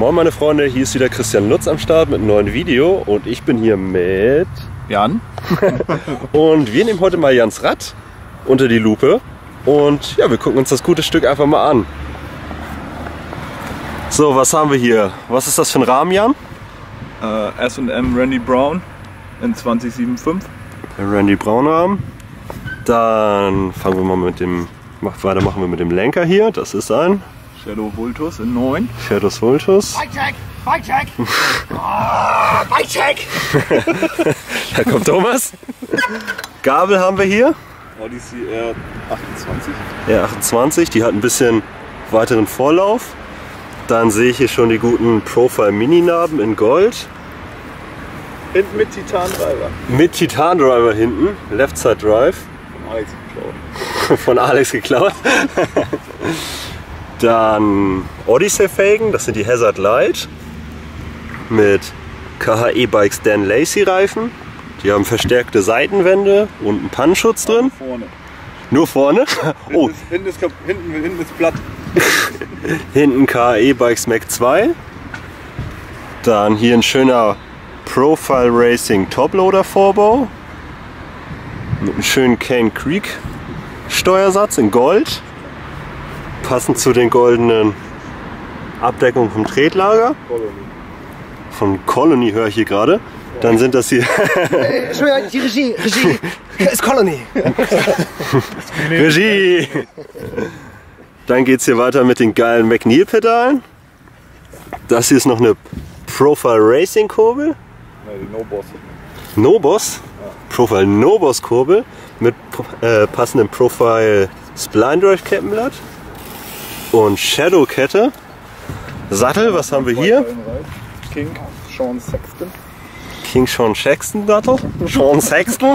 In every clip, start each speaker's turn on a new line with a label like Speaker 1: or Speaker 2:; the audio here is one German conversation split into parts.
Speaker 1: Moin meine Freunde, hier ist wieder Christian Lutz am Start mit einem neuen Video und ich bin hier mit
Speaker 2: Jan.
Speaker 1: Und wir nehmen heute mal Jans Rad unter die Lupe und ja, wir gucken uns das gute Stück einfach mal an. So, was haben wir hier? Was ist das für ein Rahmen, Jan?
Speaker 2: S&M Randy Brown in 2075.
Speaker 1: Der Randy Brown Rahmen. Dann fangen wir mal mit dem, weitermachen wir mit dem Lenker hier. Das ist ein
Speaker 2: Shadow Vultus in 9.
Speaker 1: Shadow Vultus.
Speaker 3: Bike check! Bike check! Oh, Bike check!
Speaker 1: Da kommt Thomas. Gabel haben wir hier.
Speaker 2: Odyssey R28.
Speaker 1: R28, die hat ein bisschen weiteren Vorlauf. Dann sehe ich hier schon die guten Profile Mini-Narben in Gold.
Speaker 2: Hinten mit Titan Driver.
Speaker 1: Mit Titan Driver hinten, Left Side Drive.
Speaker 2: Von Alex geklaut.
Speaker 1: Von Alex geklaut. Dann Odyssey Felgen, das sind die Hazard Light. Mit KHE Bikes Dan Lacey Reifen. Die haben verstärkte Seitenwände und einen Pannenschutz drin.
Speaker 2: Vorne.
Speaker 1: Nur vorne? Oh,
Speaker 2: Hinten ist platt.
Speaker 1: hinten KHE Bikes Mac 2. Dann hier ein schöner Profile Racing Toploader Vorbau. Mit einem schönen Cane Creek Steuersatz in Gold. Passend zu den goldenen Abdeckungen vom Tretlager. Von Colony höre ich hier gerade. Dann sind das hier
Speaker 3: Entschuldigung, die Regie ist Colony.
Speaker 1: Regie. Dann geht es hier weiter mit den geilen McNeil-Pedalen. Das hier ist noch eine Profile Racing Kurbel.
Speaker 2: Nein, die No-Boss.
Speaker 1: No-Boss? Profile No-Boss Kurbel mit passendem Profile Spline Drive Kettenblatt. Und Shadow Kette. Sattel, was haben wir hier?
Speaker 2: King Sean Sexton.
Speaker 1: King Sean Sexton Sattel. Sean Sexton.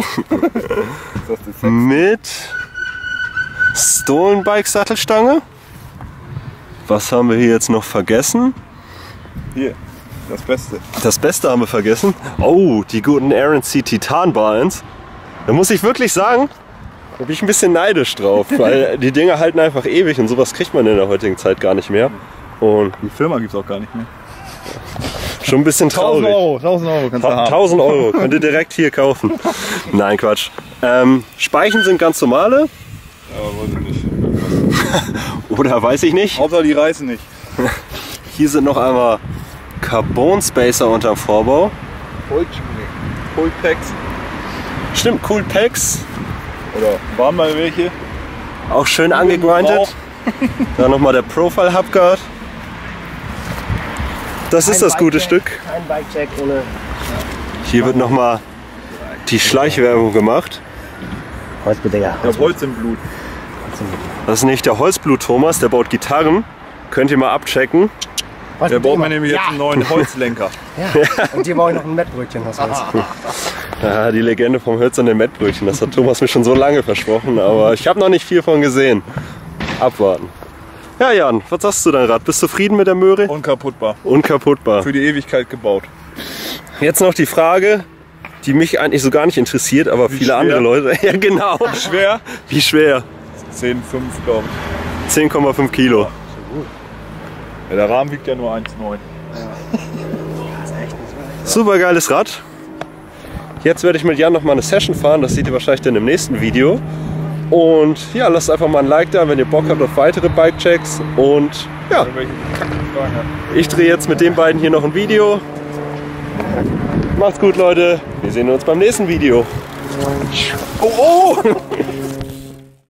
Speaker 1: Mit Stolen Bike Sattelstange. Was haben wir hier jetzt noch vergessen?
Speaker 2: Hier, das Beste.
Speaker 1: Das Beste haben wir vergessen. Oh, die guten RNC Titan Balance. Da muss ich wirklich sagen, da bin ich ein bisschen neidisch drauf, weil die Dinger halten einfach ewig und sowas kriegt man in der heutigen Zeit gar nicht mehr. Und
Speaker 2: Die Firma gibt es auch gar nicht mehr.
Speaker 1: schon ein bisschen traurig.
Speaker 2: 1000 Euro kannst du haben.
Speaker 1: 1000 Euro, könnt ihr direkt hier kaufen. Nein, Quatsch. Speichen sind ganz normale.
Speaker 2: Ja, weiß ich nicht.
Speaker 1: Oder weiß ich nicht.
Speaker 2: Hauptsache die reißen nicht.
Speaker 1: Hier sind noch einmal Carbon Spacer unterm Vorbau.
Speaker 2: Cold Packs.
Speaker 1: Stimmt, Cool Packs.
Speaker 2: Oder waren mal welche.
Speaker 1: Auch schön angegrindet. Dann nochmal der Profile Hubguard. Das ist das gute Stück.
Speaker 3: Kein Bike check ohne.
Speaker 1: Hier wird nochmal die Schleichwerbung gemacht.
Speaker 3: Holzbedecker.
Speaker 2: Ich hab Holz im Blut.
Speaker 1: Das ist nicht der Holzblut Thomas, der baut Gitarren. Könnt ihr mal abchecken.
Speaker 2: Der baut mir nämlich jetzt einen neuen Holzlenker.
Speaker 3: Ja. Und hier brauche ich noch ein Mettbrötchen. Das heißt.
Speaker 1: Ja, die Legende vom hölzernen Mettbrötchen, das hat Thomas mir schon so lange versprochen, aber ich habe noch nicht viel von gesehen. Abwarten. Ja, Jan, was sagst du dein Rad? Bist du zufrieden mit der Möhre?
Speaker 2: Unkaputtbar.
Speaker 1: Unkaputtbar.
Speaker 2: Für die Ewigkeit gebaut.
Speaker 1: Jetzt noch die Frage, die mich eigentlich so gar nicht interessiert, aber viele
Speaker 2: schwer?
Speaker 1: andere Leute. Ja, genau.
Speaker 2: Schwer?
Speaker 1: Wie schwer?
Speaker 2: 10,5 glaube ich.
Speaker 1: 10,5 Kilo.
Speaker 2: Ja, der Rahmen wiegt ja nur 1,9.
Speaker 1: Super geiles Rad. Jetzt werde ich mit Jan noch mal eine Session fahren, das seht ihr wahrscheinlich dann im nächsten Video. Und ja, lasst einfach mal ein Like da, wenn ihr Bock habt auf weitere Bike-Checks. Und ja,
Speaker 2: Irgendwelche Kackfragen hat.
Speaker 1: ich drehe jetzt mit den beiden hier noch ein Video. Macht's gut, Leute. Wir sehen uns beim nächsten Video. Oh, oh!